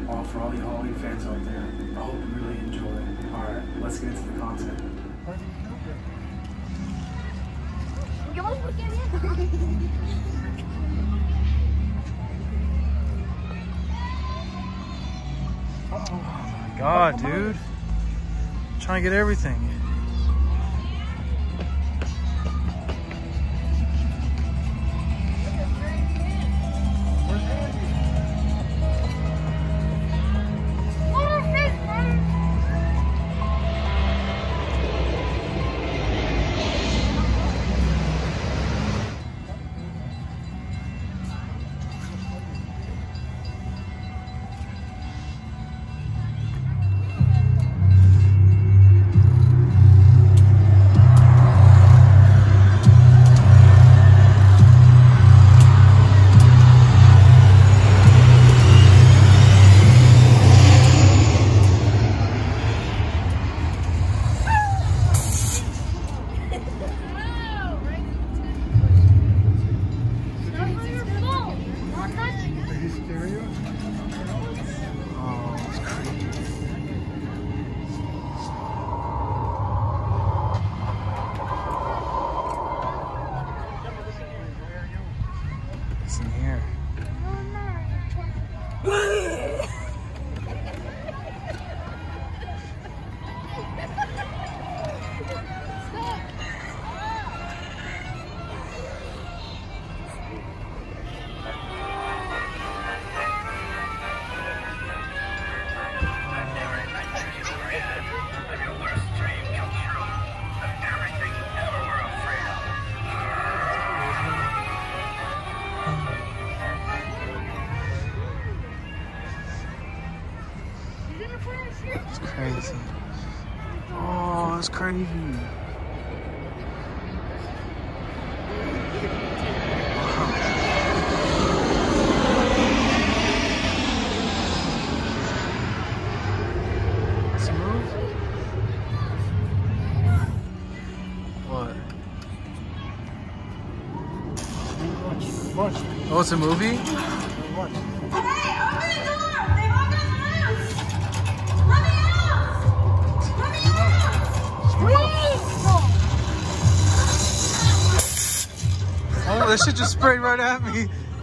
For all you Halloween fans out there, I hope you really enjoy it. Alright, let's get into the content. Oh my god, dude. I'm trying to get everything. In here. It's crazy. Oh, it's crazy. Smooth? What? Oh, it's a movie? What? Oh, that shit just sprayed right at me.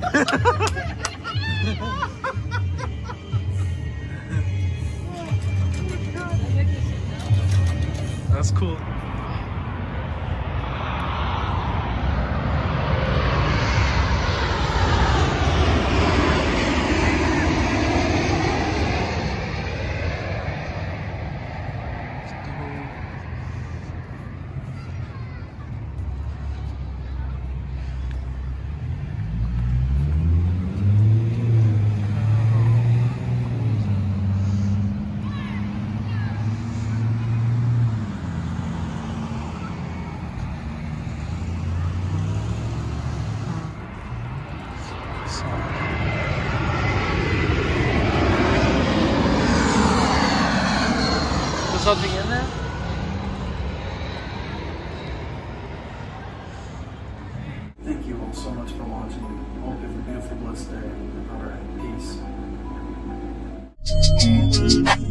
That's cool. There's something in there? Thank you all so much for watching. Hope you have a beautiful, blessed day. Alright, peace.